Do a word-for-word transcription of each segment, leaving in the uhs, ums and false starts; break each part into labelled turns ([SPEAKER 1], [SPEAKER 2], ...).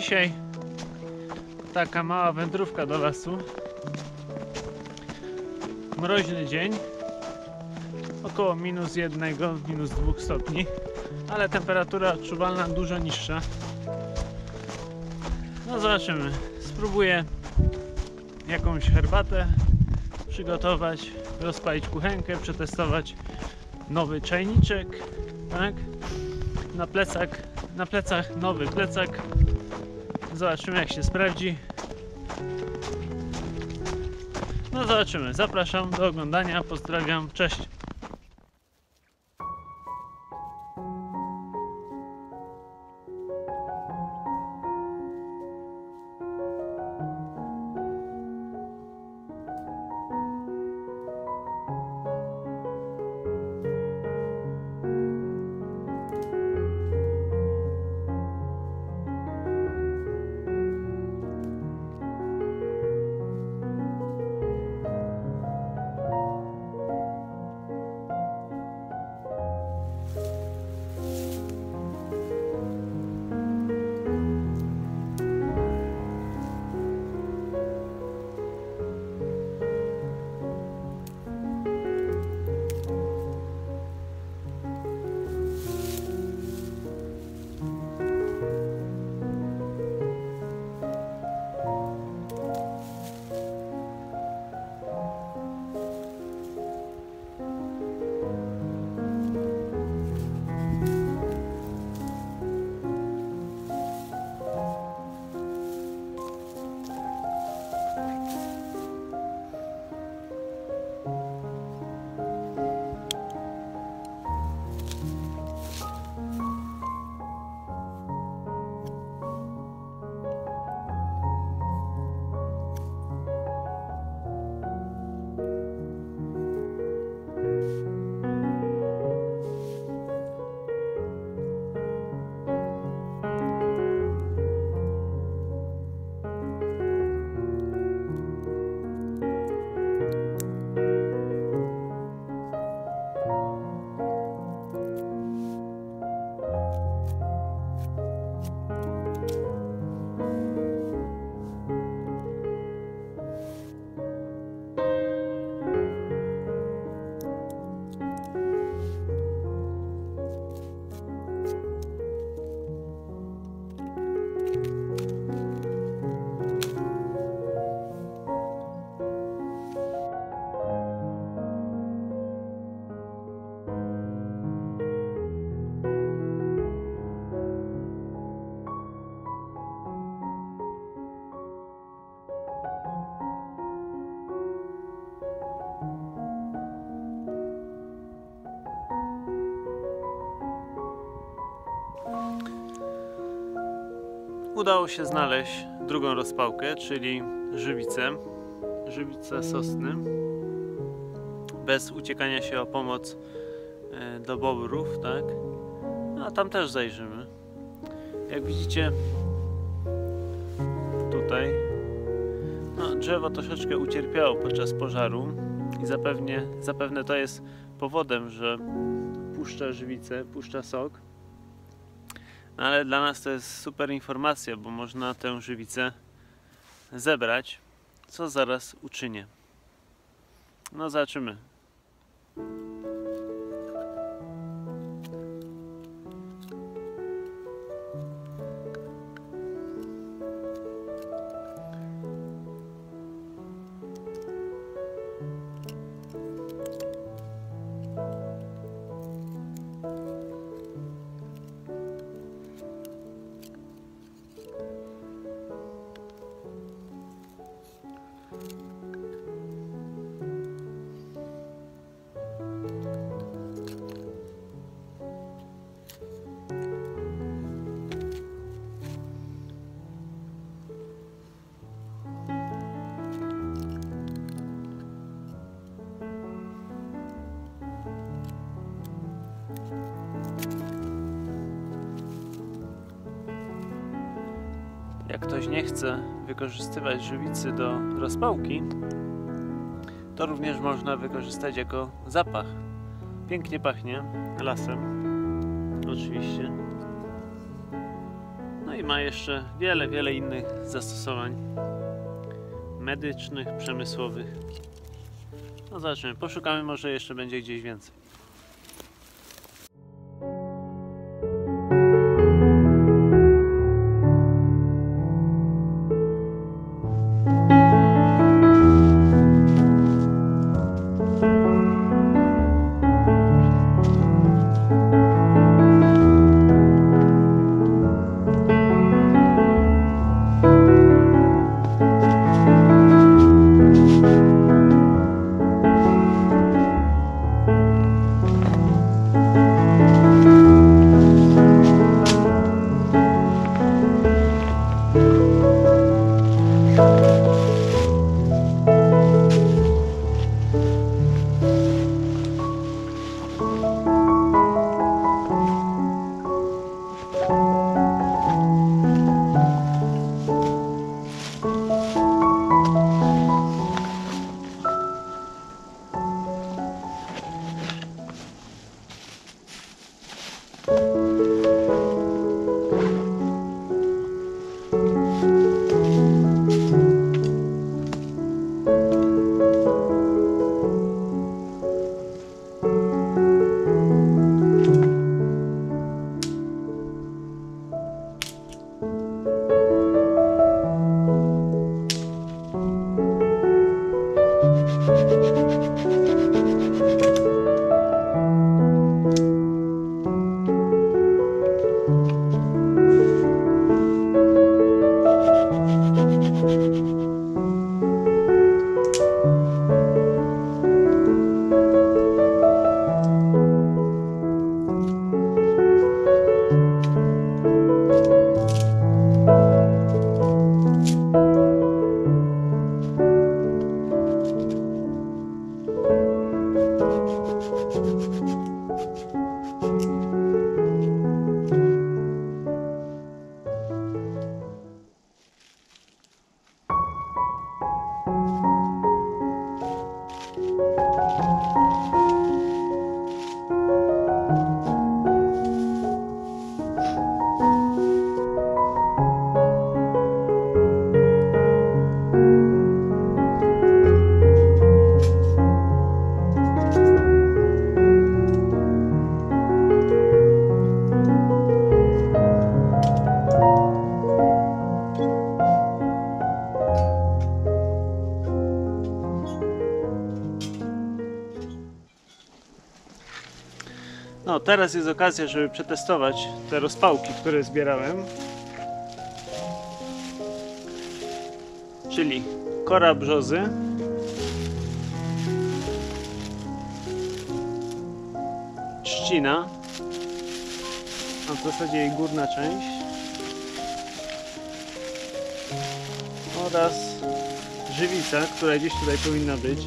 [SPEAKER 1] Dzisiaj taka mała wędrówka do lasu. Mroźny dzień, około minus jednego, minus dwóch stopni, ale temperatura odczuwalna dużo niższa. No zobaczymy, spróbuję jakąś herbatę przygotować, rozpalić kuchenkę, przetestować nowy czajniczek, tak? Na plecach, na plecach nowy plecak. Zobaczymy, jak się sprawdzi. No zobaczymy. Zapraszam do oglądania. Pozdrawiam. Cześć. Udało się znaleźć drugą rozpałkę, czyli żywicę, żywicę sosny, bez uciekania się o pomoc do bobrów, tak? A tam też zajrzymy. Jak widzicie, tutaj no, drzewo troszeczkę ucierpiało podczas pożaru i zapewne, zapewne to jest powodem, że puszcza żywicę, puszcza sok. No, ale dla nas to jest super informacja, bo można tę żywicę zebrać, co zaraz uczynię. No zobaczymy. Jak ktoś nie chce wykorzystywać żywicy do rozpałki, to również można wykorzystać jako zapach. Pięknie pachnie lasem, oczywiście. No i ma jeszcze wiele, wiele innych zastosowań medycznych, przemysłowych. No zobaczymy, poszukamy, może jeszcze będzie gdzieś więcej. No, teraz jest okazja, żeby przetestować te rozpałki, które zbierałem. Czyli kora brzozy, trzcina, a w zasadzie jej górna część, oraz żywica, która gdzieś tutaj powinna być.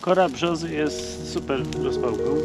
[SPEAKER 1] Kora brzozy jest super rozpałką.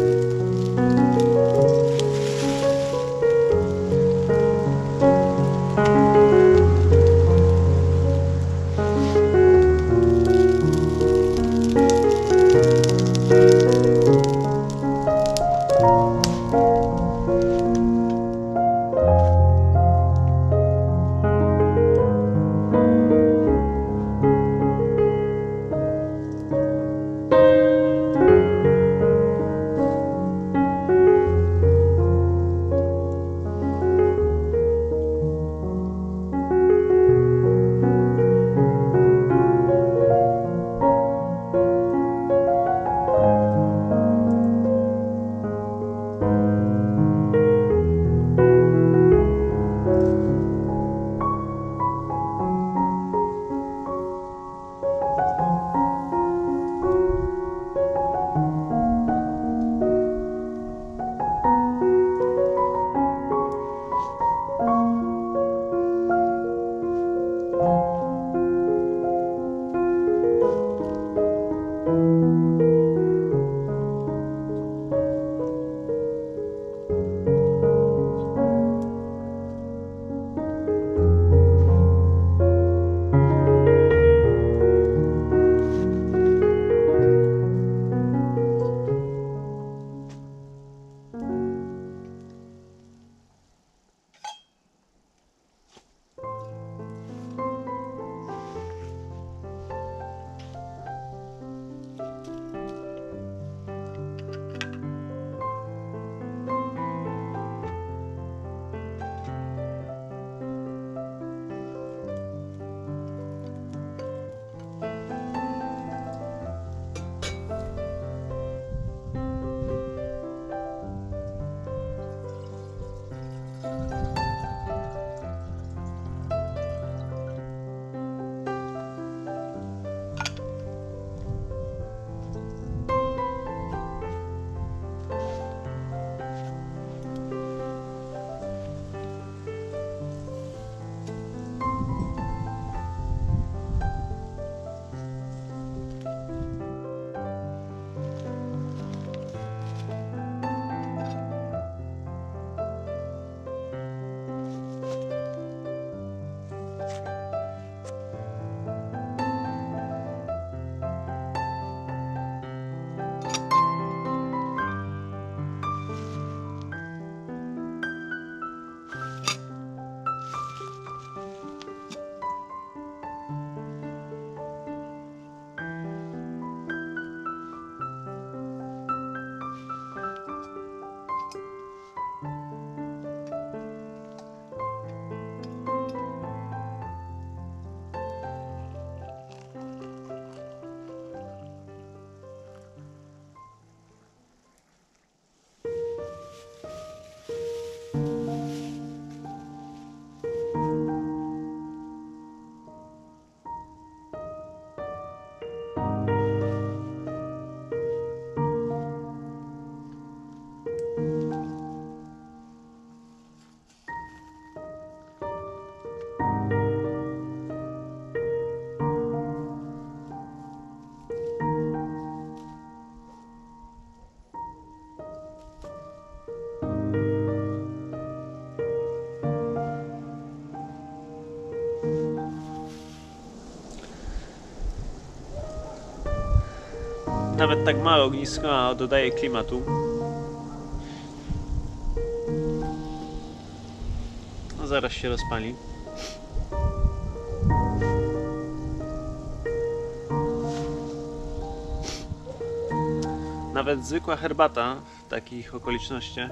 [SPEAKER 1] Nawet tak małe ognisko, a dodaje klimatu. No zaraz się rozpali. Nawet zwykła herbata w takich okolicznościach,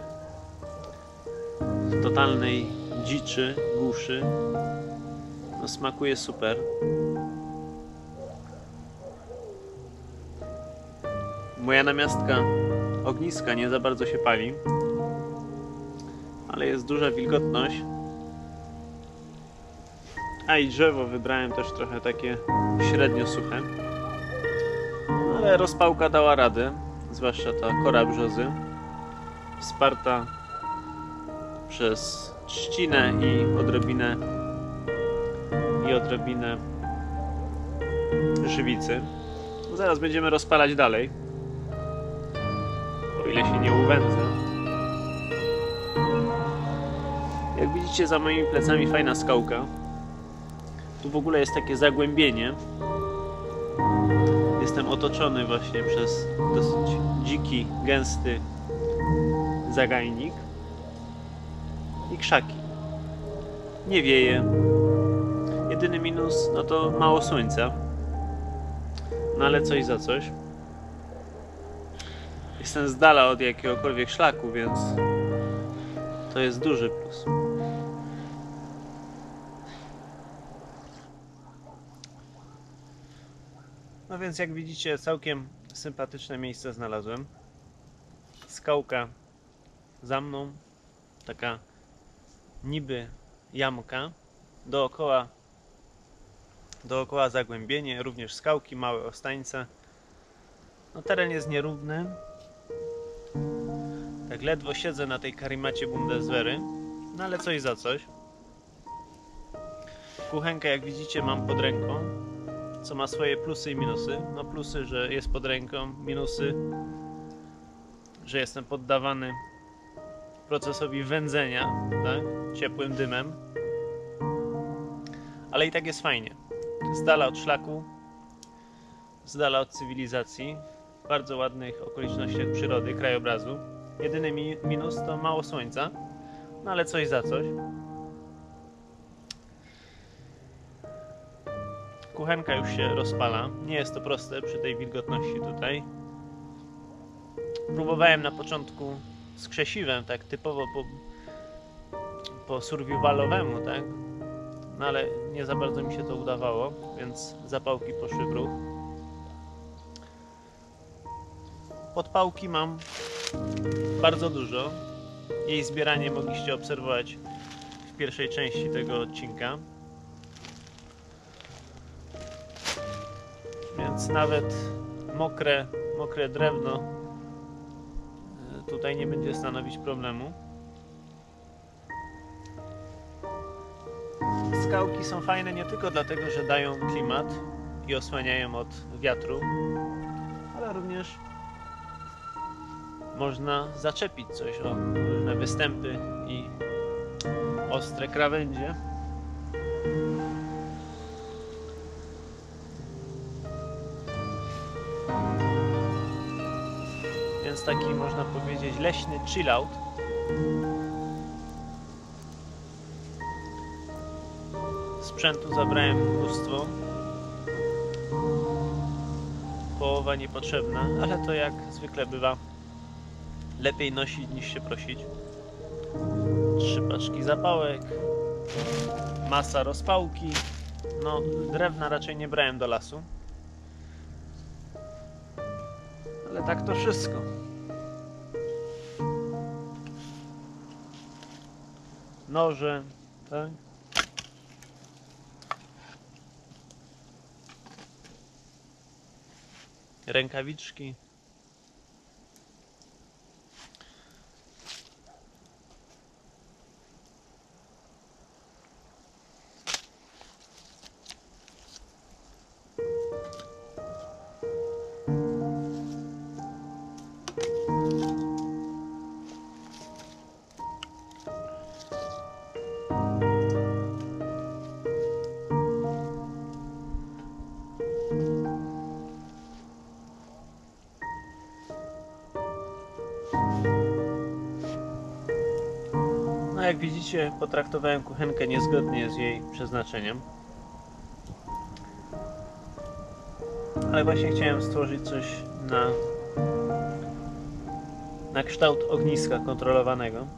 [SPEAKER 1] w totalnej dziczy, głuszy, no smakuje super. Moja namiastka ogniska nie za bardzo się pali, ale jest duża wilgotność. A i drzewo wybrałem też trochę takie średnio suche. Ale rozpałka dała radę, zwłaszcza ta kora brzozy, wsparta przez trzcinę i odrobinę i odrobinę żywicy. Zaraz będziemy rozpalać dalej. O ile się nie uwędzę. Jak widzicie, za moimi plecami fajna skałka. Tu w ogóle jest takie zagłębienie. Jestem otoczony właśnie przez dosyć dziki, gęsty zagajnik i krzaki. Nie wieje. Jedyny minus, no to mało słońca. No ale coś za coś. Jestem z dala od jakiegokolwiek szlaku, więc to jest duży plus. No więc jak widzicie, całkiem sympatyczne miejsce znalazłem. Skałka za mną, taka niby jamka, dookoła, dookoła zagłębienie, również skałki, małe ostańce. No, teren jest nierówny. Tak ledwo siedzę na tej karimacie Bundeswehry, no ale coś za coś. Kuchenkę, jak widzicie, mam pod ręką, co ma swoje plusy i minusy. No plusy, że jest pod ręką, minusy, że jestem poddawany procesowi wędzenia, tak? Ciepłym dymem. Ale i tak jest fajnie. Z dala od szlaku, z dala od cywilizacji, w bardzo ładnych okolicznościach przyrody, krajobrazu. Jedyny mi minus to mało słońca, no ale coś za coś. Kuchenka już się rozpala. Nie jest to proste przy tej wilgotności tutaj. Próbowałem na początku z krzesiwem, tak typowo po, po survivalowemu, tak? No ale nie za bardzo mi się to udawało, więc zapałki poszły w ruch. Podpałki mam bardzo dużo. Jej zbieranie mogliście obserwować w pierwszej części tego odcinka. Więc nawet mokre, mokre drewno tutaj nie będzie stanowić problemu. Skałki są fajne nie tylko dlatego, że dają klimat i osłaniają od wiatru, ale również można zaczepić coś o różne występy i ostre krawędzie. Więc taki, można powiedzieć, leśny chillout. Sprzętu zabrałem mnóstwo. Połowa niepotrzebna, ale to jak zwykle bywa, lepiej nosić niż się prosić. Trzy paczki zapałek, masa rozpałki. No, drewna raczej nie brałem do lasu. Ale tak to wszystko. Noże, tak? Rękawiczki. No jak widzicie, potraktowałem kuchenkę niezgodnie z jej przeznaczeniem. Ale właśnie chciałem stworzyć coś na, na kształt ogniska kontrolowanego.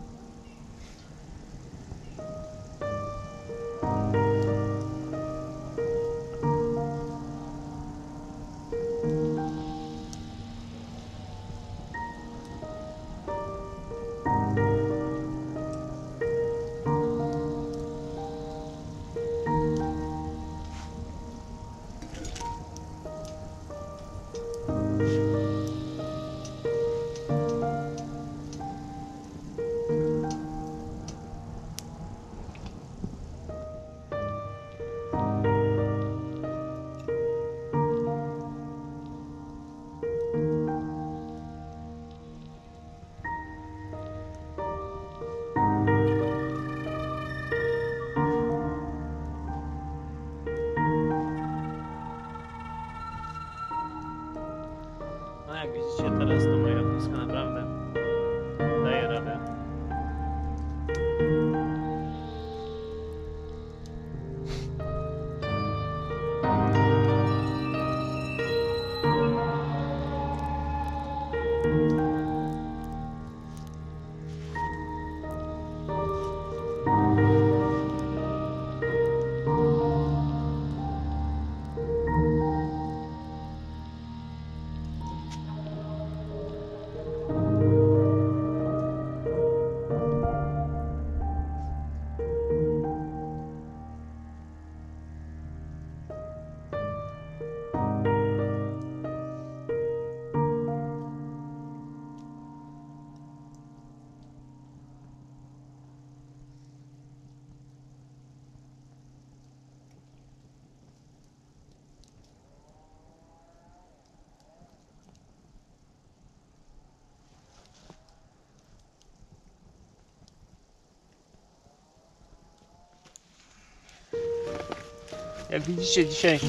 [SPEAKER 1] Jak widzicie, dzisiaj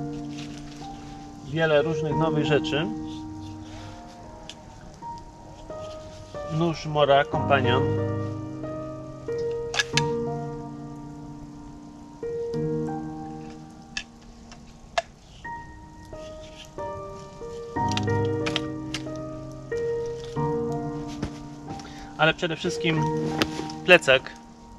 [SPEAKER 1] wiele różnych nowych rzeczy. Nóż Mora Companion. Ale przede wszystkim plecak.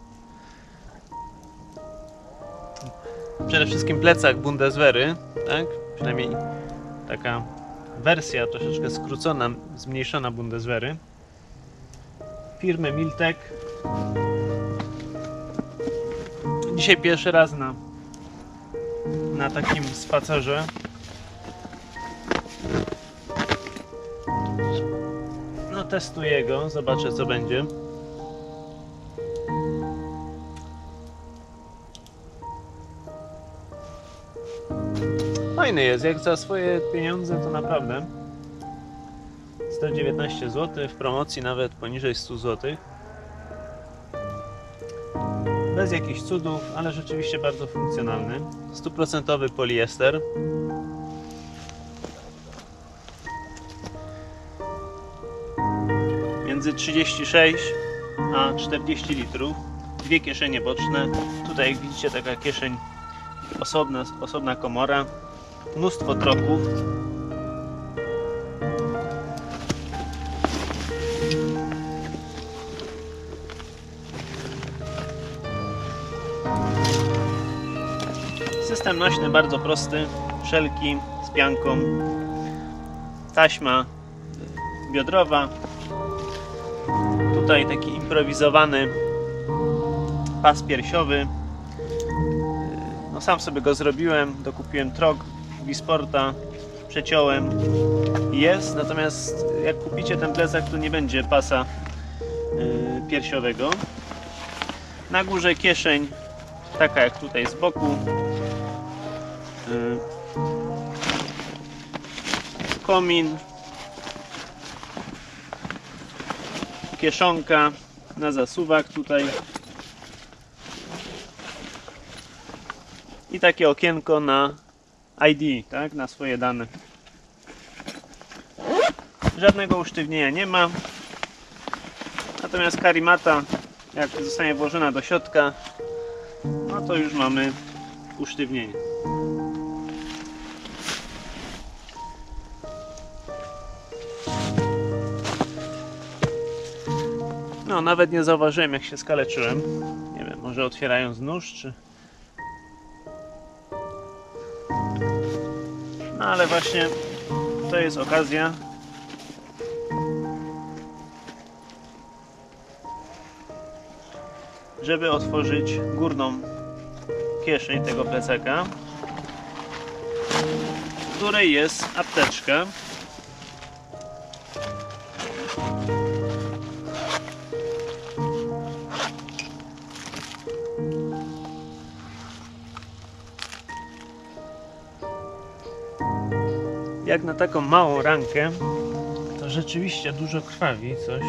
[SPEAKER 1] Przede wszystkim plecak Bundeswehry, tak? Przynajmniej taka wersja troszeczkę skrócona, zmniejszona Bundeswehry. Firmy Miltek. Dzisiaj pierwszy raz na, na takim spacerze. No testuję go, zobaczę co będzie. Fajny jest, jak za swoje pieniądze to naprawdę. sto dziewiętnaście złotych, w promocji nawet poniżej stu złotych. Bez jakichś cudów, ale rzeczywiście bardzo funkcjonalny. stuprocentowy poliester. Między trzydzieści sześć a czterdzieści litrów. Dwie kieszenie boczne. Tutaj jak widzicie taka kieszeń osobna, osobna komora. Mnóstwo troków. System nośny bardzo prosty, szelki z pianką, taśma biodrowa, tutaj taki improwizowany pas piersiowy. No sam sobie go zrobiłem, dokupiłem trok Wisporta, przeciąłem, jest, natomiast jak kupicie ten plecak, to nie będzie pasa piersiowego. Na górze kieszeń taka jak tutaj z boku, komin, kieszonka na zasuwak tutaj i takie okienko na I D, tak, na swoje dane. Żadnego usztywnienia nie ma, natomiast karimata jak zostanie włożona do środka, no to już mamy usztywnienie. No, nawet nie zauważyłem jak się skaleczyłem. Nie wiem, może otwierając nóż, czy... No, ale właśnie to jest okazja, żeby otworzyć górną kieszeń tego plecaka, w której jest apteczka. Jak na taką małą rankę, to rzeczywiście dużo krwawi coś.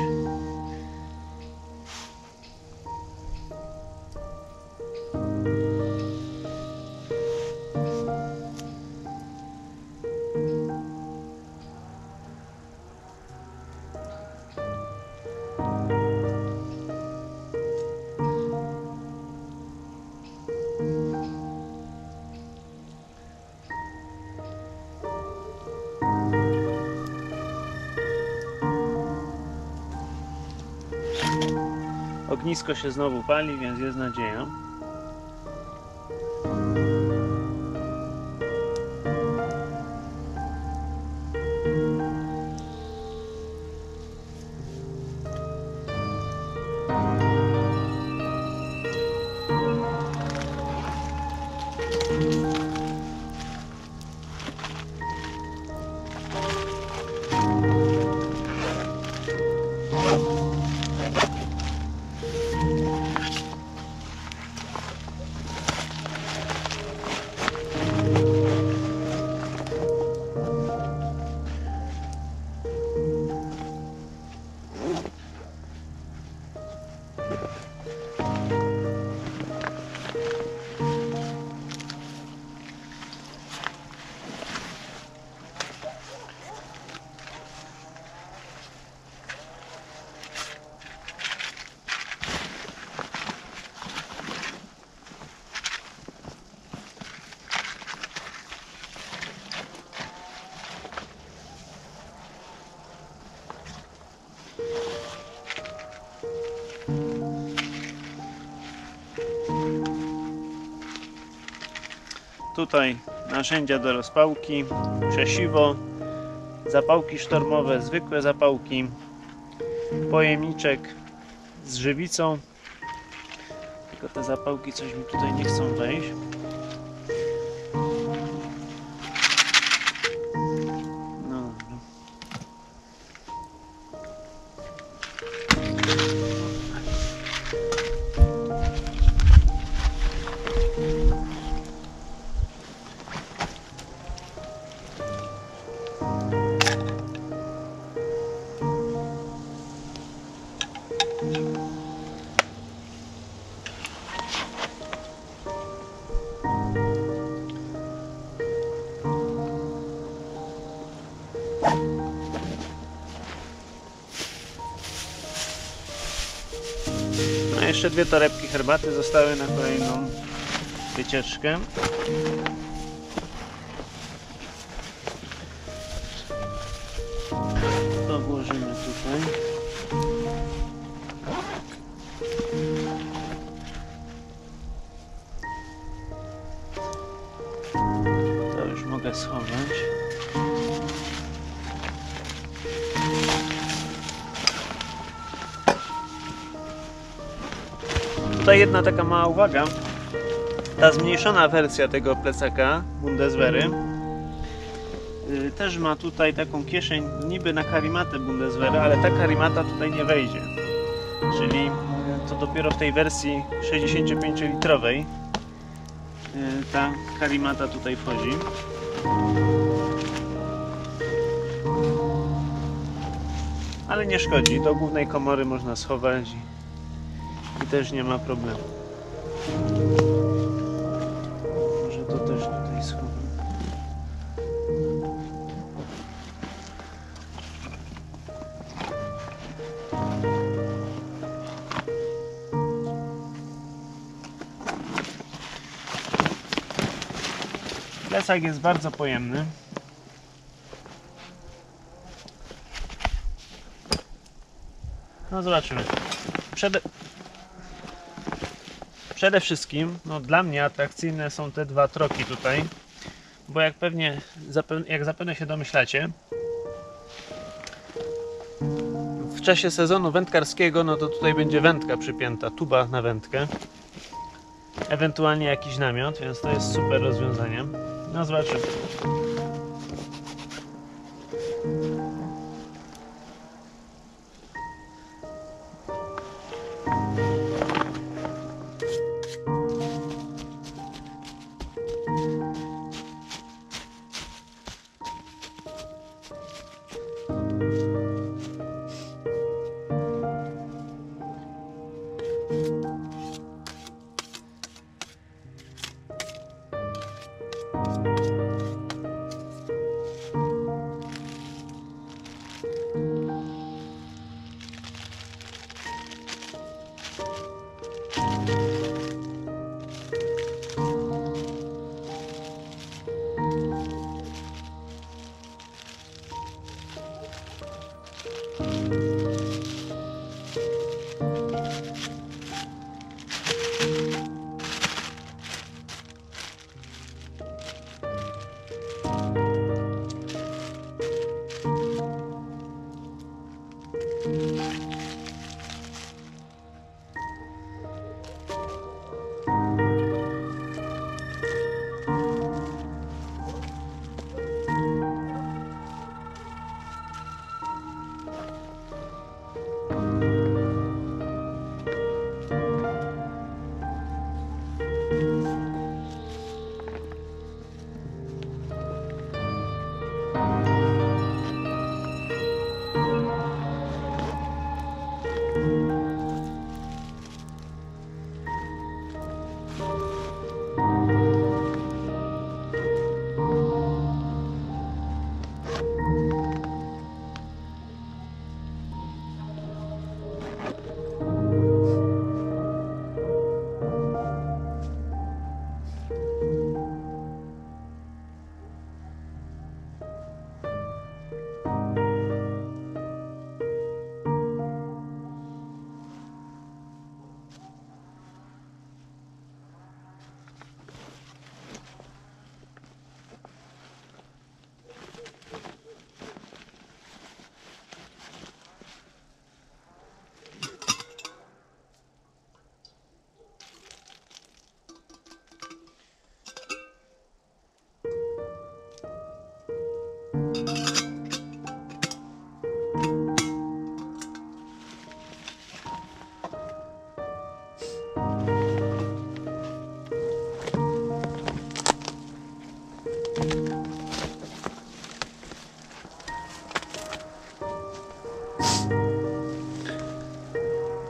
[SPEAKER 1] Ognisko się znowu pali, więc jest nadzieja. tutaj narzędzia do rozpałki, krzesiwo, zapałki sztormowe, zwykłe zapałki, pojemniczek z żywicą. Tylko te zapałki coś mi tutaj nie chcą wejść. No dobra. No jeszcze dwie torebki herbaty zostały na kolejną wycieczkę. To włożymy tutaj. To już mogę schować. Tutaj jedna taka mała uwaga. Ta zmniejszona wersja tego plecaka Bundeswehry yy, też ma tutaj taką kieszeń niby na karimatę Bundeswehry, ale ta karimata tutaj nie wejdzie. Czyli yy, to dopiero w tej wersji sześćdziesięciopięciolitrowej yy, ta karimata tutaj wchodzi. Ale nie szkodzi, do głównej komory można schować i, i też nie ma problemu. Może to też tutaj schowam. Plecak jest bardzo pojemny. No zobaczymy. Przede, Przede wszystkim no, dla mnie atrakcyjne są te dwa troki tutaj, bo jak pewnie jak zapewne się domyślacie, w czasie sezonu wędkarskiego no to tutaj będzie wędka przypięta, tuba na wędkę, ewentualnie jakiś namiot, więc to jest super rozwiązanie. No zobaczymy.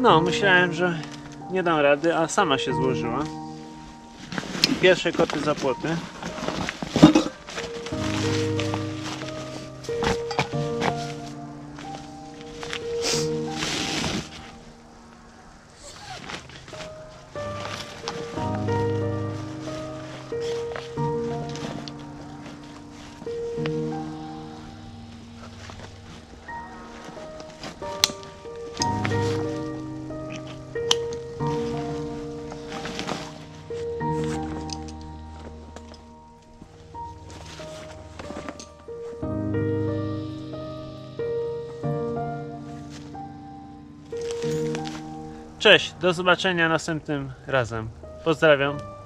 [SPEAKER 1] No, myślałem, że nie dam rady, a sama się złożyła. Pierwsze koty za płoty. Cześć, do zobaczenia następnym razem. Pozdrawiam.